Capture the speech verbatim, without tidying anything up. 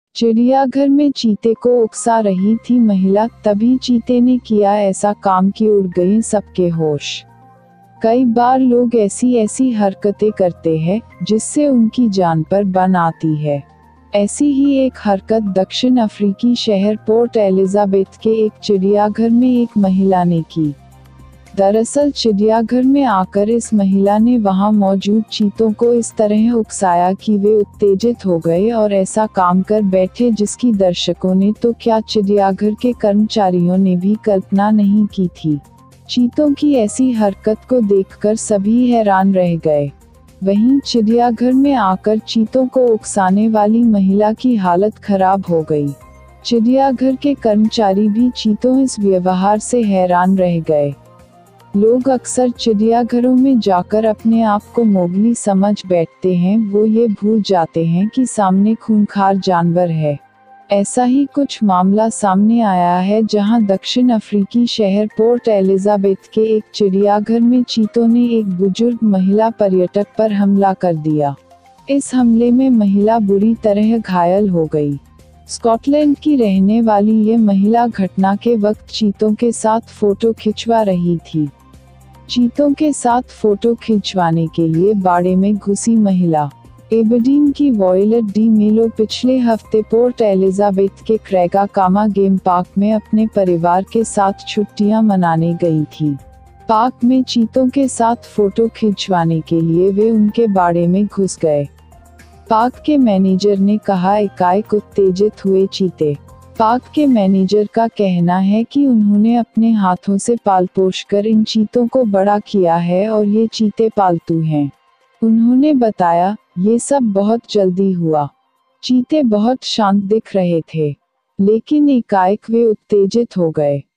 चिड़ियाघर में चीते को उकसा रही थी महिला, तभी चीते ने किया ऐसा काम कि उड़ गए सबके होश। कई बार लोग ऐसी ऐसी हरकतें करते हैं जिससे उनकी जान पर बन आती है। ऐसी ही एक हरकत दक्षिण अफ्रीकी शहर पोर्ट एलिजाबेथ के एक चिड़ियाघर में एक महिला ने की। दरअसल चिड़ियाघर में आकर इस महिला ने वहां मौजूद चीतों को इस तरह उकसाया कि वे उत्तेजित हो गए और ऐसा काम कर बैठे जिसकी दर्शकों ने तो क्या चिड़ियाघर के कर्मचारियों ने भी कल्पना नहीं की थी। चीतों की ऐसी हरकत को देखकर सभी हैरान रह गए। वहीं चिड़ियाघर में आकर चीतों को उकसाने वाली महिला की हालत खराब हो गई। चिड़ियाघर के कर्मचारी भी चीतों इस व्यवहार से हैरान रह गए। लोग अक्सर चिड़ियाघरों में जाकर अपने आप को मोगली समझ बैठते हैं, वो ये भूल जाते हैं कि सामने खूंखार जानवर है। ऐसा ही कुछ मामला सामने आया है जहां दक्षिण अफ्रीकी शहर पोर्ट एलिजाबेथ के एक चिड़ियाघर में चीतों ने एक बुजुर्ग महिला पर्यटक पर हमला कर दिया। इस हमले में महिला बुरी तरह घायल हो गई। स्कॉटलैंड की रहने वाली ये महिला घटना के वक्त चीतों के साथ फोटो खिंचवा रही थी। चीतों के साथ फोटो खिंचवाने के लिए बाड़े में घुसी महिला। एबरडीन की वॉयलेट डी मेलो पिछले हफ्ते पोर्ट एलिजाबेथ के क्रैगा कामा गेम पार्क में अपने परिवार के साथ छुट्टियां मनाने गई थी। पार्क में चीतों के साथ फोटो खिंचवाने के लिए वे उनके बाड़े में घुस गए। पार्क के मैनेजर ने कहा, एकाएक उत्तेजित हुए चीते। पार्क के मैनेजर का कहना है कि उन्होंने अपने हाथों से पाल पोष कर इन चीतों को बड़ा किया है और ये चीते पालतू हैं। उन्होंने बताया, ये सब बहुत जल्दी हुआ। चीते बहुत शांत दिख रहे थे, लेकिन एकाएक वे उत्तेजित हो गए।